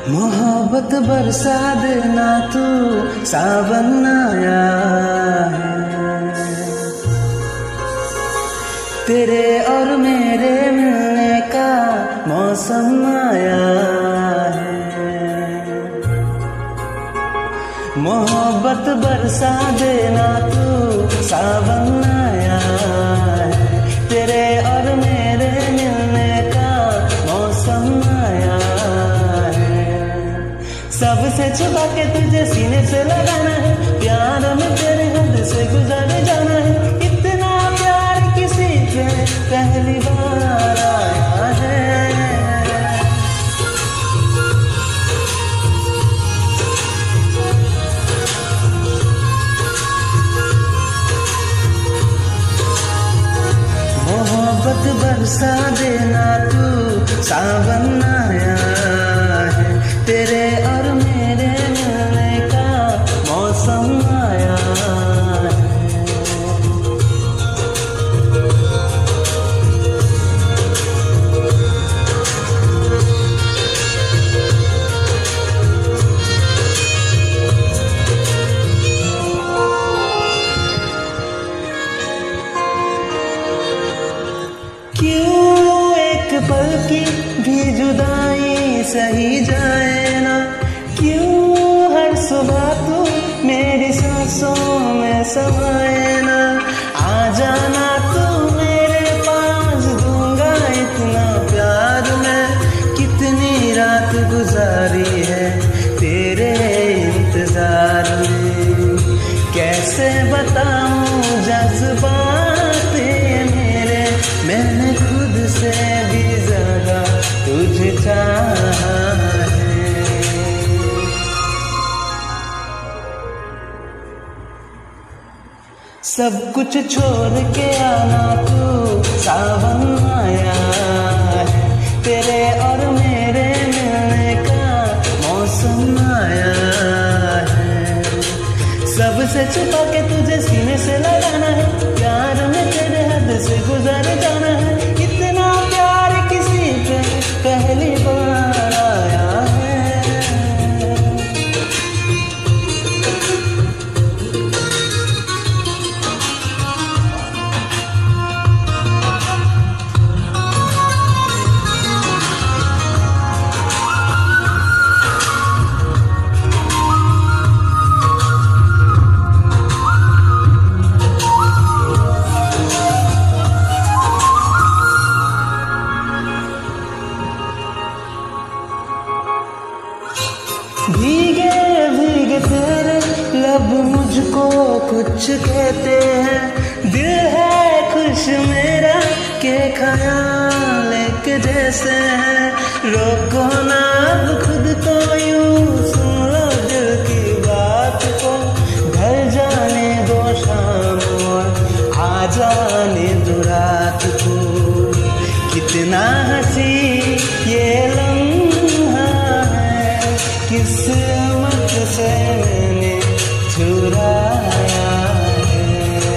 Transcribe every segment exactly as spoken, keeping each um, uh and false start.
मोहब्बत बरसा देना तू, सावन आया है। तेरे और मेरे मिलने का मौसम आया है। मोहब्बत बरसा देना तू, सावन आया है। तेरे और मेरे मिलने का मौसम आया है। सबसे छुपा के तुझे सीने से लगाना है, प्यार में तेरे हद से गुजर जाना है। इतना प्यार किसी पे पहली बार आया है। मोहब्बत बरसा देना तू, सावन आया है। तेरे और मेरे मिलने का मौसम आया है। क्यों एक पल की भी जुदाई सही जाए ना, क्यों हर सुबह तू मेरी सांसों में समाए ना। आ जाना तू मेरे पास, दूंगा इतना प्यार मैं। कितनी रात गुजारी है तेरे इंतजार में, कैसे बताऊं जज्बात मेरे। मैंने खुद से भी ज्यादा तुझे चाहा है। सब कुछ छोड़ के आना तू, सावन आया है। तेरे और मेरे मिलने का मौसम आया है। सबसे छुपा के तुझे सीने से लगाना है, प्यार में तेरे हद से गुजर जाना है। इतना प्यार किसी पे पहली बार आया है। भीगे भीगे तेरे लब मुझको कुछ कहते हैं। दिल है खुश मेरा के ख्याल एक जैसे हैं। रोको ना अब खुद को यूं, सुन लो दिल की बात को। ढल जाने दो शाम और आ जाने दो रात को। कितना हंसी ये लम्हा है, किस्मत से मैंने चुराया है।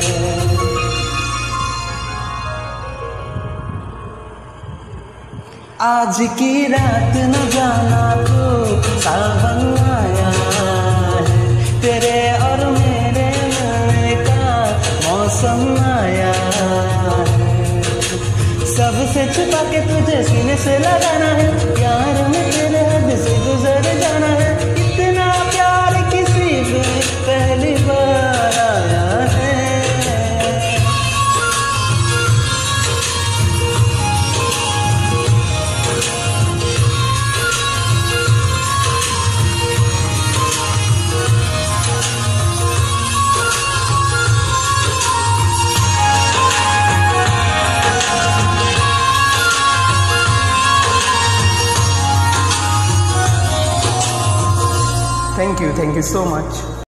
आज की रात न जाना तू, सावन आया है। तेरे और मेरे मिलने का मौसम आया है। सबसे छुपा के तुझे सीने से लगाना है, प्यार में तेरे हद से गुजर जाना है। इतना प्यार किसी पे पहली बार आया है। Thank you, thank you so much.